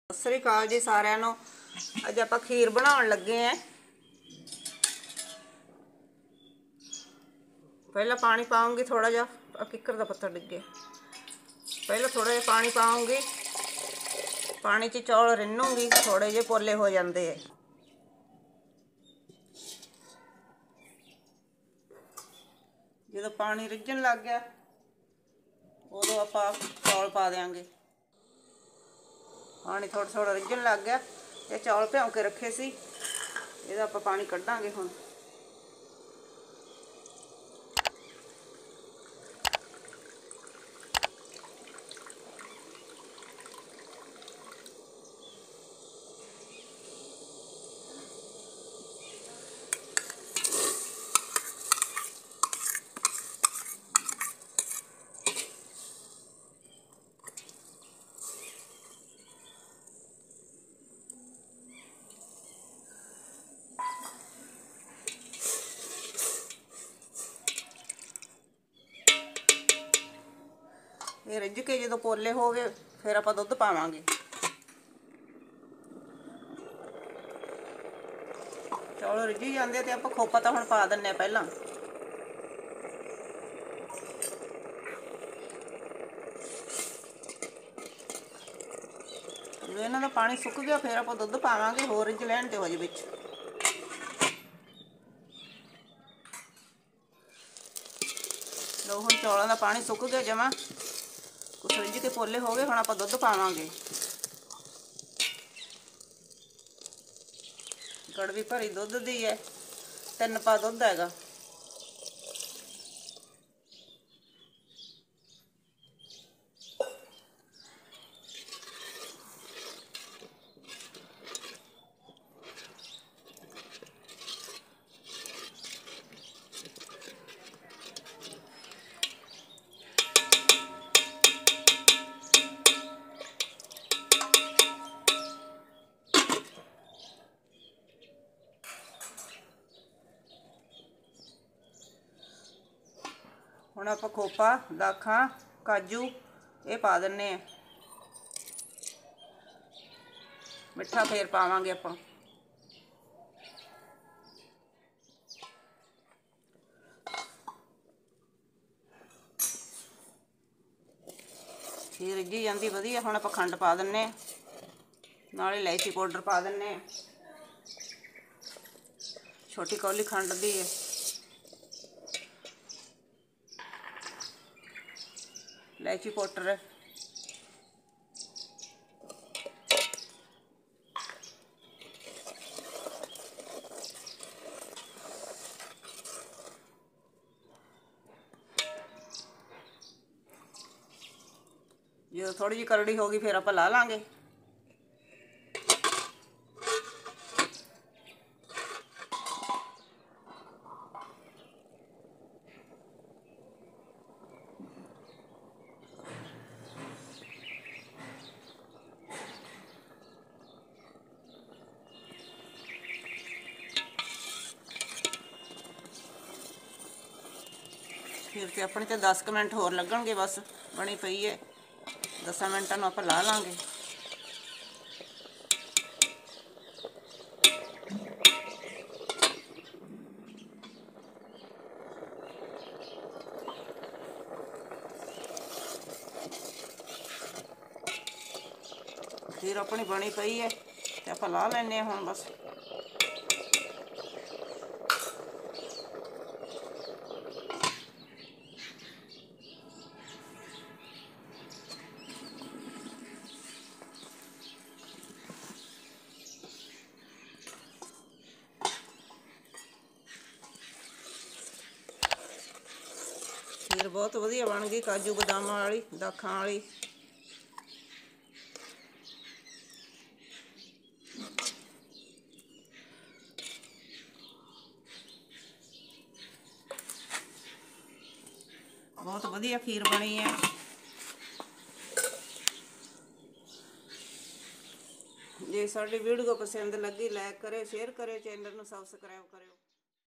सत श्री अकाल जी सारिਆਂ ਨੂੰ। ਅੱਜ ਆਪਾਂ खीर बनाउण लगे हैं। पहला पानी पाऊंगी थोड़ा जा, किकर दा पत्ता डिग गया। पहले थोड़ा जा पानी पाऊंगी, पानी च चौल रिन्नूंगी, थोड़े जे पोले हो जाते हैं। जो पानी रिझण लग गया उदों आपां चौल पा देंगे। पानी थोड़ा थोड़ा रिझण लग गया, ये चौल भिओं के रखे सी, इहदा आपां पानी कढांगे हुण। ये रिझ के जो पोले हो गए फिर आप दुध पावांगे। चौल रिझी जाते तो आप खोपा तो हुण पा दिंने पहला। जो इन्हां दा पानी सुक गया फिर आप दुध पावांगे, होर रिझ लैण ते हो जे विच। लो हुण चौलों का पानी सुक गया जमा, कुछ रिझ के पोले हो गए। हुण आप दुध पावांगे। कड़वी भरी दुध दी है, 3 पा दुध हैगा। हुण आप खोपा, दाखा, काजू ये पा दिन्ने आ। मिठा फिर पावांगे आपां। खीर रिझी जाती वधिया। हुण आपां खंड पा दिन्ने आ, नाल इलायची पाउडर पा दिन्ने आ। छोटी कौली खंड दी है। इलायची पाउडर है। जो थोड़ी जी करड़ी होगी फिर आप ला लांगे। खीर ते अपने ते 10 मिनट होर लगणगे, बस बनी पई है। 10 मिनटां नूं आपां ला लांगे। खीर अपनी बनी पई है ते आपां ला लैने हुण बस। खीर बहुत वधिया बन गई, काजू बदाम वाली, दाखां वाली। बहुत वधिया खीर बनी है। जे साडी वीडियो पसंद लगी लाइक करे, शेयर करे, चैनल नूं सबसक्राइब करे।